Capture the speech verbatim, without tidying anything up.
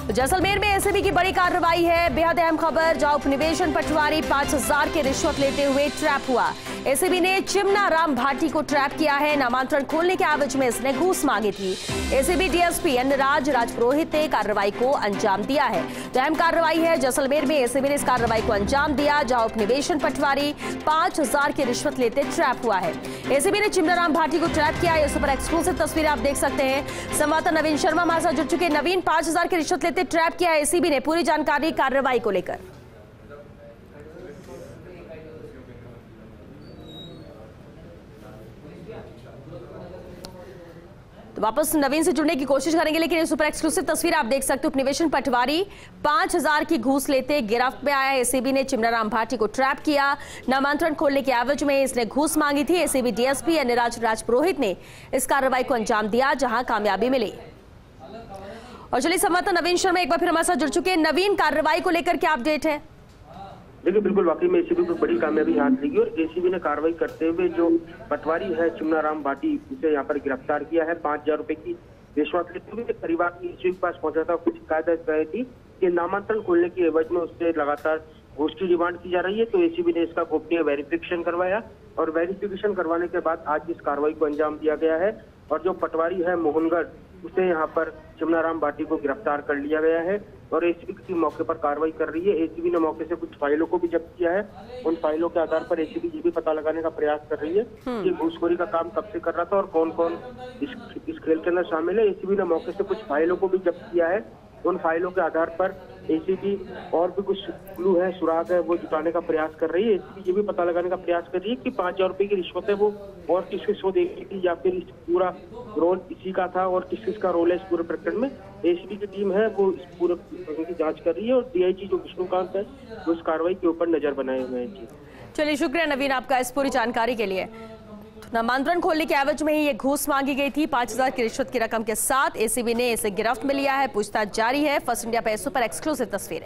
जैसलमेर में एसीबी की बड़ी कार्रवाई है। बेहद अहम खबर, जहां उपनिवेशन पटवारी पांच हजार की रिश्वत लेते हुए ट्रैप हुआ। एसीबी ने चिमना राम भाटी को ट्रैप किया है। नामांतरण खोलने के एवज में इसने घूस मांगी थी। एसीबी डीएसपी अन्नराज राजपुरोहित ने कार्रवाई को अंजाम दिया है। तो अहम कार्रवाई है। जैसलमेर में एसीबी ने इस कार्रवाई को अंजाम दिया, जहां उपनिवेशन पटवारी पांच हजार की रिश्वत लेते ट्रैप हुआ है। एसीबी ने चिमना राम भाटी को ट्रैप किया है। इस पर एक्सक्लूसिव तस्वीरें आप देख सकते हैं। संवाददाता नवीन शर्मा हमारे साथ जुड़ चुके हैं। नवीन, पांच हजार की रिश्वत लेते ट्रैप किया है एसीबी ने, पूरी जानकारी कार्रवाई को लेकर। तो वापस नवीन से जुड़ने की कोशिश करेंगे, लेकिन इस पर एक्सक्लूसिव तस्वीर आप देख सकते हो। उपनिवेशन पटवारी पांच हजार की घूस लेते गिरफ्त में आया। एसीबी ने चिमना राम भाटी को ट्रैप किया। नामांतरण खोलने के एवज में इसने घूस मांगी थी। एसीबी डीएसपी अन्नराज राजपुरोहित ने इस कार्रवाई को अंजाम दिया, जहां कामयाबी मिली। और चलिए संवाददाता नवीन शर्मा एक बार फिर हमारे साथ जुड़ चुके हैं। नवीन, कार्रवाई को लेकर क्या अपडेट है? देखिए, बिल्कुल वाकई में एसीबी को बड़ी कामयाबी हाथ लगी और एसीबी ने कार्रवाई करते हुए जो पटवारी है चिमना राम भाटी, उसे यहाँ पर गिरफ्तार किया है। पांच हजार रुपए की रिश्वत लेते हुए परिवार की एसीबी के पास पहुंचा था। कुछ शिकायत रही थी कि नामांतरण खोलने की एवज में उससे लगातार घूस की डिमांड की जा रही है। तो एसीबी ने इसका गोपनीय वेरिफिकेशन करवाया और वेरिफिकेशन करवाने के बाद आज इस कार्रवाई को अंजाम दिया गया है। और जो पटवारी है मोहनगढ़, उसे यहाँ पर चिमना राम भाटी को गिरफ्तार कर लिया गया है और एसीबी की मौके पर कार्रवाई कर रही है। एसीबी ने मौके से कुछ फाइलों को भी जब्त किया है। उन फाइलों के आधार पर एसीबी ये भी पता लगाने का प्रयास कर रही है कि घूसखोरी का काम कब से कर रहा था और कौन कौन इस, इस खेल के अंदर शामिल है। एसीबी ने मौके से कुछ फाइलों को भी जब्त किया है। उन फाइलों के आधार पर एसीबी और भी कुछ क्लू है, सुराग है, वो जुटाने का प्रयास कर रही है। एसीबी ये भी पता लगाने का प्रयास कर रही है कि पांच हजार रुपए की रिश्वत है वो और किस किस को देगी थी, या फिर इस पूरा रोल इसी का था और किस किस का रोल है इस पूरे प्रकरण में। एसीबी की टीम है वो इस पूरे प्रकरण की जांच कर रही है और डीआईजी जो विष्णुकांत है वो इस कार्रवाई के ऊपर नजर बनाए हुए हैं। जी चलिए, शुक्रिया नवीन आपका इस पूरी जानकारी के लिए। नामांतरण खोलने के एवज में ही ये घूस मांगी गई थी। पांच हजार की रिश्वत की रकम के साथ एसीबी ने इसे गिरफ्त में लिया है। पूछताछ जारी है। फर्स्ट इंडिया पे सुपर एक्सक्लूसिव तस्वीरें।